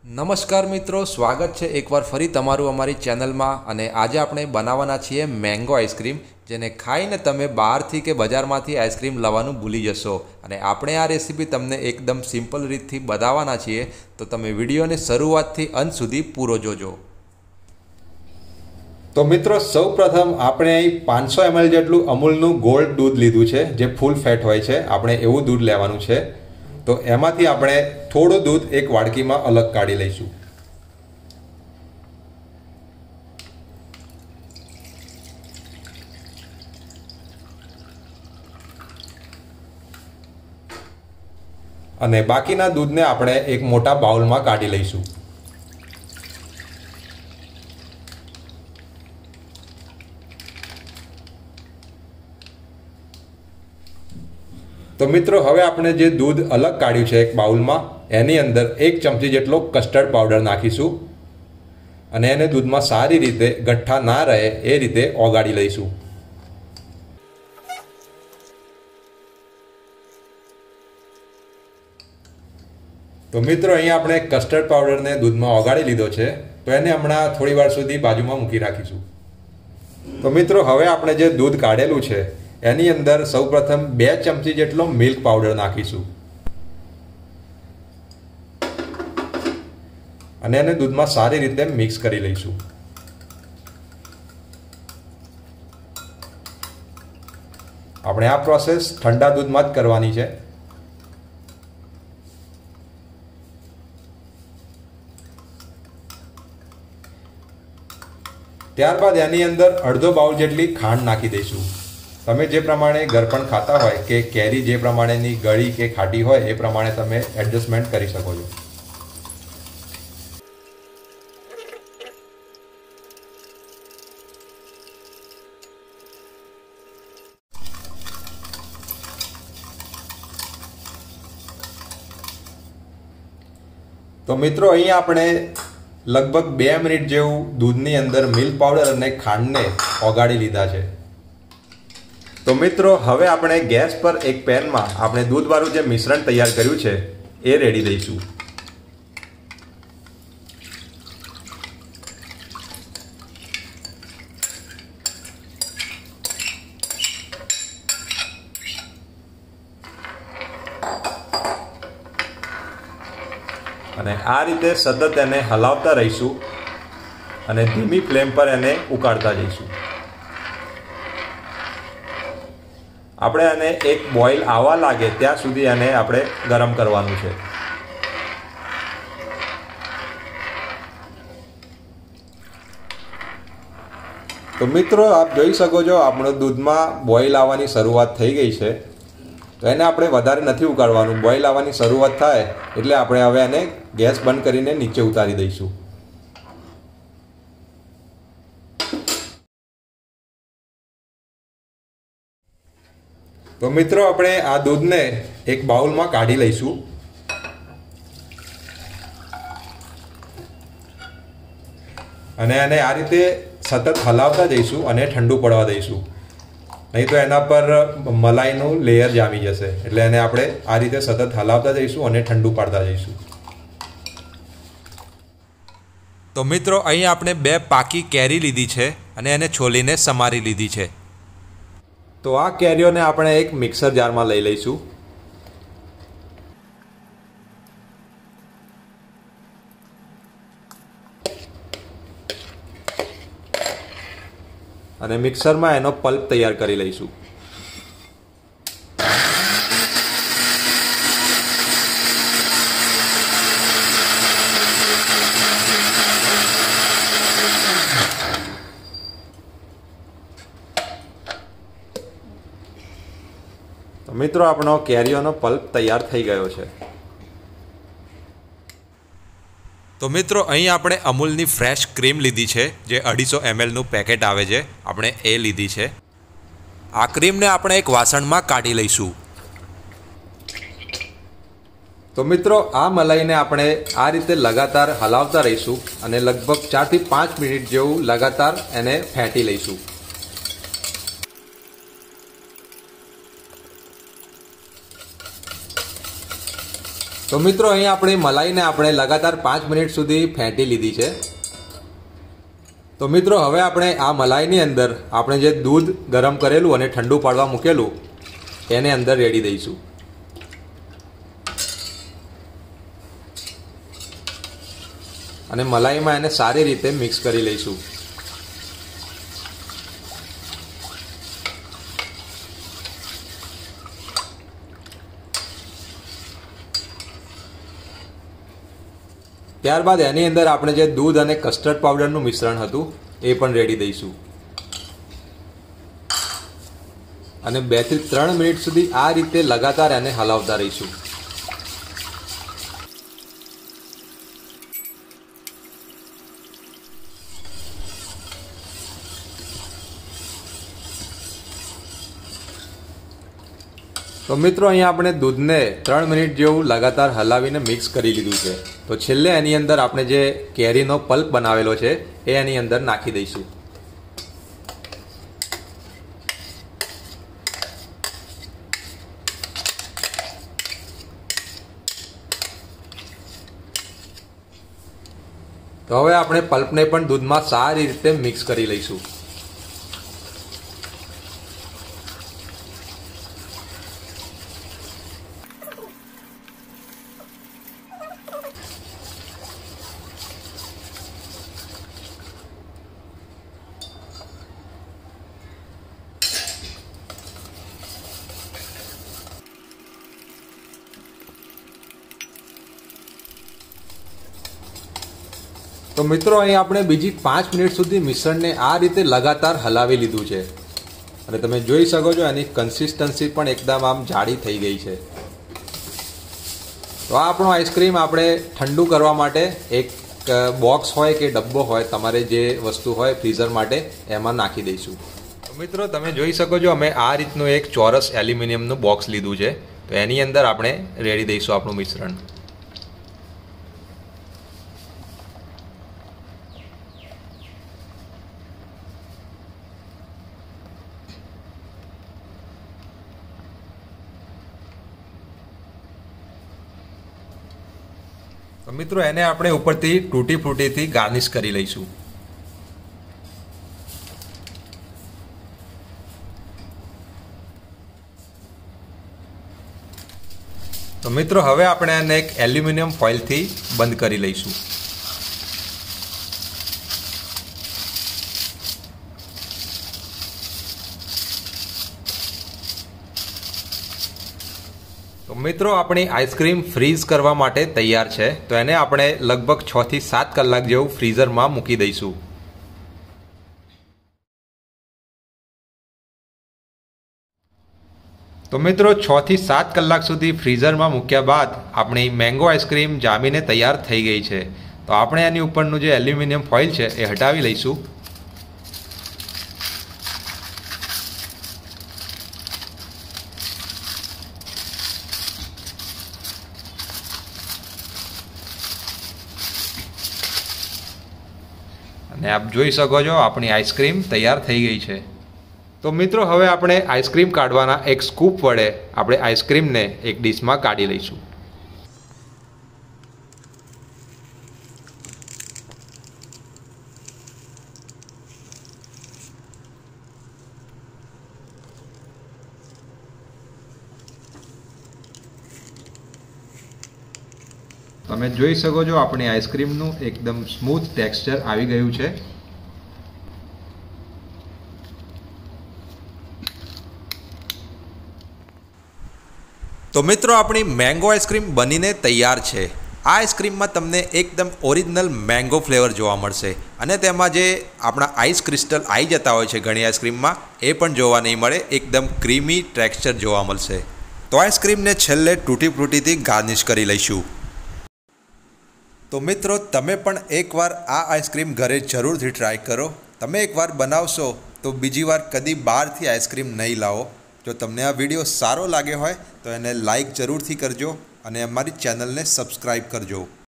નમસ્કાર મિત્રો, સ્વાગત છે એકવાર ફરી તમારું અમારી ચેનલમાં। અને આજે આપણે બનાવવાના છીએ મેંગો આઈસ્ક્રીમ, જેને ખાઈને તમે બહારથી કે બજારમાંથી આઈસ્ક્રીમ લાવવાનું ભૂલી જશો। અને આપણે આ રેસીપી તમને એકદમ સિમ્પલ રીતથી બનાવવાના છીએ, તો તમે વિડીયોને શરૂઆતથી અંત સુધી પૂરો જોજો। તો મિત્રો સૌપ્રથમ આપણે અહીં 500 ml જેટલું અમૂલનું ગોલ્ડ દૂધ લીધું છે, જે ફૂલ ફેટ હોય છે। આપણે એવું દૂધ લેવાનું છે। તો એમાંથી આપણે થોડું દૂધ એક વાડકીમાં અલગ કાઢી લઈશું। અને બાકીના દૂધને આપણે એક મોટા બાઉલમાં કાઢી લઈશું। તો મિત્રો હવે આપણે જે દૂધ અલગ કાઢ્યું છે એક બાઉલમાં, એની અંદર 1 ચમચી જેટલો કસ્ટર્ડ પાવડર નાખીશું અને એને દૂધમાં સારી રીતે ગઠ્ઠા ના રહે એ રીતે ઓગાળી લઈશું। તો મિત્રો અહીંયા આપણે કસ્ટર્ડ પાવડરને દૂધમાં ઓગાળી લીધો છે, તો એને હમણાં થોડી વાર સુધી બાજુમાં મૂકી રાખીશું। તો મિત્રો હવે આપણે જે દૂધ કાઢેલું છે એની અંદર સૌપ્રથમ 2 ચમચી જેટલો મિલ્ક પાવડર નાખીશું અને એને દૂધમાં સારી રીતે મિક્સ કરી લઈશું। આપણે આ પ્રોસેસ ઠંડા દૂધમાં જ કરવાની છે। ત્યારબાદ એની અંદર અડધો બાઉલ જેટલી ખાંડ નાખી દઈશું। તમે જે પ્રમાણે ગરપણ ખાતા હોય કે કેરી જે પ્રમાણેની ગળી કે ખાટી હોય એ પ્રમાણે તમે એડજસ્ટમેન્ટ કરી શકો છો। તો મિત્રો અહીંયા આપણે લગભગ 2 મિનિટ જેવું દૂધની અંદર મિલ્ક પાવડર અને ખાંડને ઓગાળી લીધા છે। તો મિત્રો હવે આપણે ગેસ પર એક પેનમાં આપણે દૂધવાળું જે મિશ્રણ તૈયાર કર્યું છે એ રેડી દઈશું। અને આ રીતે સતત એને હલાવતા રહીશું અને ધીમી ફ્લેમ પર એને ઉકાળતા જઈશું। આપણે આને એક બોઇલ આવવા લાગે ત્યાં સુધી આને આપણે ગરમ કરવાનું છે। તો મિત્રો આપ જોઈ શકો છો આપણું દૂધમાં બોઇલ આવવાની શરૂઆત થઈ ગઈ છે। તો એને આપણે વધારે નથી ઉકાળવાનું, બોઇલ આવવાની શરૂઆત થાય એટલે આપણે હવે આને ગેસ બંધ કરીને નીચે ઉતારી દઈશું। તો મિત્રો આપણે આ દૂધને એક બાઉલમાં કાઢી લઈશું અને આને આ રીતે સતત હલાવતા જઈશું અને ઠંડુ પડવા દઈશું, નહીં તો એના પર મલાઈનું લેયર જામી જશે। એટલે એને આપણે આ રીતે સતત હલાવતા જઈશું અને ઠંડુ પાડતા જઈશું। તો મિત્રો અહીં આપણે 2 પાકી કેરી લીધી છે અને એને છોલીને સમારી લીધી છે। તો આ કેરીઓને આપણે એક મિક્સર જારમાં લઈ લઈશું અને મિક્સરમાં એનો પલ્પ તૈયાર કરી લઈશું। તો મિત્રો આપણો કેરીઓનો પલ્પ તૈયાર થઈ ગયો છે। તો મિત્રો અહીં આપણે અમૂલની ફ્રેશ ક્રીમ લીધી છે, જે 250 mlનું પેકેટ આવે છે, આપણે એ લીધી છે। આ ક્રીમને આપણે એક વાસણમાં કાઢી લઈશું। તો મિત્રો આ મલાઈને આપણે આ રીતે લગાતાર હલાવતા રહીશું અને લગભગ 4 થી 5 મિનિટ જેવું લગાતાર એને ફેંટી લઈશું। તો તો મિત્રો અહીં આપણે મલાઈને આપણે લગાતાર 5 મિનિટ સુધી ફેંટી લીધી છે। તો મિત્રો હવે આપણે આ મલાઈની અંદર આપણે જે દૂધ ગરમ કરેલું અને ઠંડુ પાડવા મૂકેલું એને અંદર રેડી દઈશું। અને મલાઈમાં એને સારી રીતે મિક્સ કરી લઈશું। ત્યારબાદ એની અંદર આપણે જે દૂધ અને કસ્ટર્ડ પાવડરનું મિશ્રણ હતું એ પણ રેડી દઈશું અને 2 થી 3 મિનિટ સુધી આ રીતે લગાતાર એને હલાવતા રહીશું। તો મિત્રો અહીંયા આપણે દૂધને 3 મિનિટ જેવું લગાતાર હલાવીને મિક્સ કરી લીધું છે। તો છેલ્લે એની અંદર આપણે જે કેરીનો પલ્પ બનાવેલો છે એ એની અંદર નાખી દઈશું। તો હવે આપણે પલ્પને પણ દૂધમાં સારી રીતે મિક્સ કરી લઈશું। તો મિત્રો અહીં આપણે બીજી 5 મિનિટ સુધી મિશ્રણને આ રીતે લગાતાર હલાવી લીધું છે અને તમે જોઈ શકો છો એની કન્સિસ્ટન્સી પણ એકદમ આમ જાડી થઈ ગઈ છે। તો આ આપણો આઈસ્ક્રીમ આપણે ઠંડુ કરવા માટે એક બોક્સ હોય કે ડબ્બો હોય તમારે જે વસ્તુ હોય ફ્રીઝર માટે એમાં નાખી દઈશું। તો મિત્રો તમે જોઈ શકો છો અમે આ રીતનું એક ચોરસ એલ્યુમિનિયમનું બોક્સ લીધું છે। તો એની અંદર આપણે રેડી દઈશું આપણું મિશ્રણ। તો મિત્રો એને આપણે ઉપરથી તૂટી ફ્રૂટીથી ગાર્નિશ કરી લઈશું। તો મિત્રો હવે આપણે એને એક એલ્યુમિનિયમ ફોઇલથી બંધ કરી લઈશું। તો મિત્રો આપણી આઈસ્ક્રીમ ફ્રીઝ કરવા માટે તૈયાર છે। તો એને આપણે લગભગ 6 થી 7 કલાક જેવું ફ્રીઝરમાં મૂકી દઈશું। તો મિત્રો 6 થી 7 કલાક સુધી ફ્રીઝરમાં મૂક્યા બાદ આપણી મેંગો આઈસ્ક્રીમ જામીને તૈયાર થઈ ગઈ છે। તો આપણે એની ઉપરનું જે એલ્યુમિનિયમ ફોઇલ છે એ હટાવી લઈશું। અને આપ જોઈ શકો છો આપણી આઈસ્ક્રીમ તૈયાર થઈ ગઈ છે। તો મિત્રો હવે આપણે આઈસ્ક્રીમ કાઢવાના એક સ્કૂપ વડે આપણે આઈસ્ક્રીમને એક ડીશમાં કાઢી લઈશું। તમે જોઈ શકો છો આપણી આઈસ્ક્રીમનું એકદમ સ્મૂથ ટેક્સચર આવી ગયું છે। તો મિત્રો આપણી મેંગો આઈસ્ક્રીમ બનીને તૈયાર છે। આ આઈસ્ક્રીમમાં તમને એકદમ ઓરિજિનલ મેંગો ફ્લેવર જોવા મળશે અને તેમાં જે આપણા આઈસ ક્રિસ્ટલ આવી જતા હોય છે ઘણી આઈસ્ક્રીમમાં એ પણ જોવા નહીં મળે, એકદમ ક્રીમી ટેક્સચર જોવા મળશે। તો આઈસ્ક્રીમને છેલ્લે તૂટી ફ્રૂટીથી ગાર્નિશ કરી લઈશું। તો મિત્રો તમે પણ એકવાર આ આઈસ્ક્રીમ ઘરે જરૂરથી ટ્રાય કરો। તમે એકવાર બનાવશો તો બીજી વાર કદી બહારથી આઈસ્ક્રીમ નહીં લાવો। જો તમને આ વિડીયો સારો લાગ્યો હોય તો એને લાઈક જરૂરથી કરજો અને અમારી ચેનલને સબસ્ક્રાઈબ કરજો।